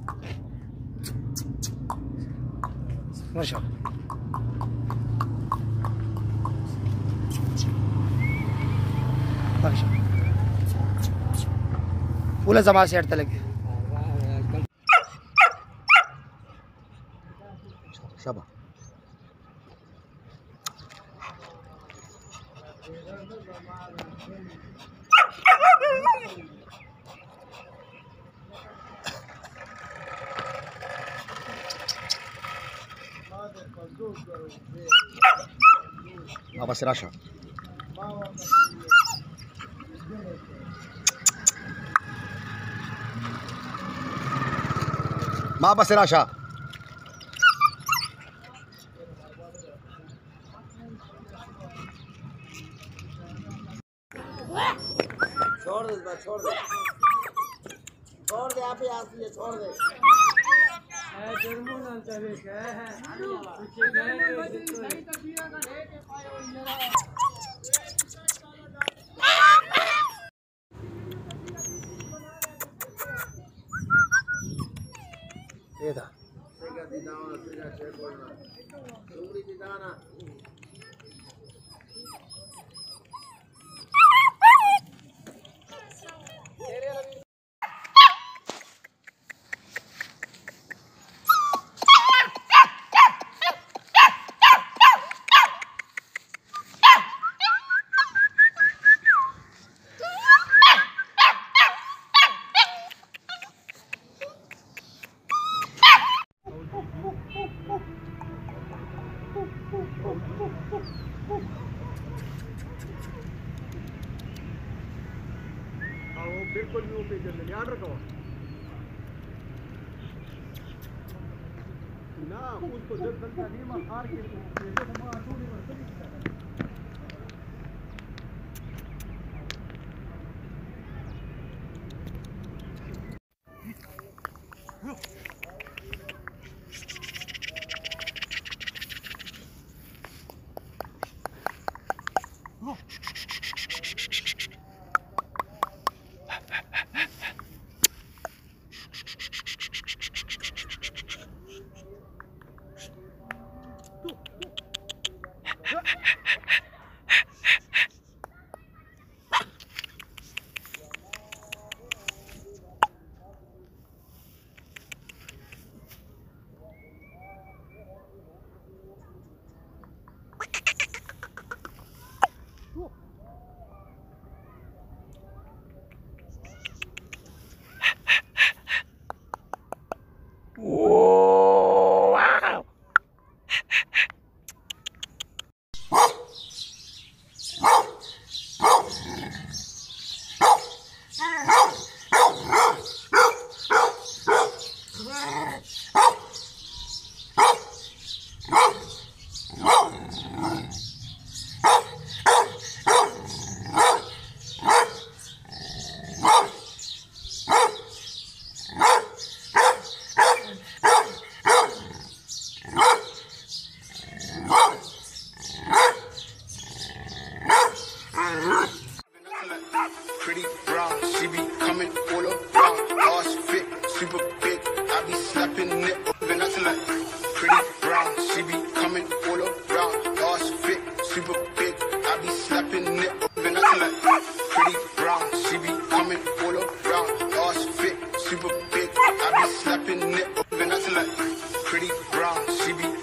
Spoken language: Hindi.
ماشي ماشي ولا زمان سير تلقى شباب ما بصير عشاء ما بصير عشاء छोड़ दे छोड़ दे छोड़ दे आप ही आती है छोड़ दे ये था बिल्कुल भी पे चल याद रखो ना उसको जब तक नहीं मार हार के तो मार तो नहीं मर Pretty brown, she be coming all around. Ass fit, super big, I be slapping it up and that's like. Pretty brown, she be coming all around. Ass fit, super big, I be slapping it up and that's like. Pretty brown, she be coming all around. Ass fit, super big, I be slapping it up and that's like. Pretty brown, she be